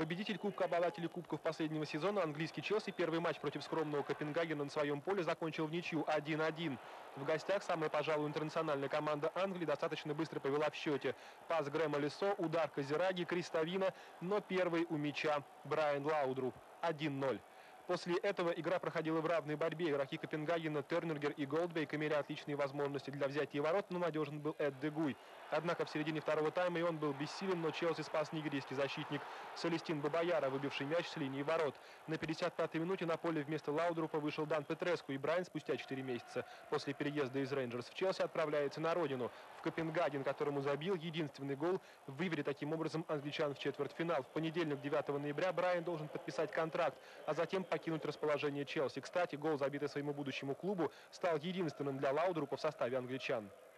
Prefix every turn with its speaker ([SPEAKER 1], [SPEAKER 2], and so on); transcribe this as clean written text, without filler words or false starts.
[SPEAKER 1] Победитель Кубка обладателей Кубков последнего сезона, английский Челси, первый матч против скромного Копенгагена на своем поле закончил в ничью 1-1. В гостях самая, пожалуй, интернациональная команда Англии достаточно быстро повела в счете. Пас Грэма Лисо, удар Казираги, Криставина, но первый у мяча Брайан Лаудруп 1-0. После этого игра проходила в равной борьбе. Игроки Копенгагена, Тернергер и Голдбейк имели отличные возможности для взятия ворот, но надежен был Эд Дегуй. Однако в середине второго тайма и он был бессилен, но Челси спас нигерийский защитник Селестин Бабаяра, выбивший мяч с линии ворот. На 55-й минуте на поле вместо Лаудрупа вышел Дан Петреску, и Брайан спустя 4 месяца после переезда из Рейнджерс в Челси отправляется на родину, в Копенгаген, которому забил единственный гол, вывели таким образом англичан в четвертьфинал. В понедельник, 9 ноября, Брайан должен подписать контракт, а затем покинуть расположение Челси. Кстати, гол, забитый своему будущему клубу, стал единственным для Лаудрупа в составе англичан.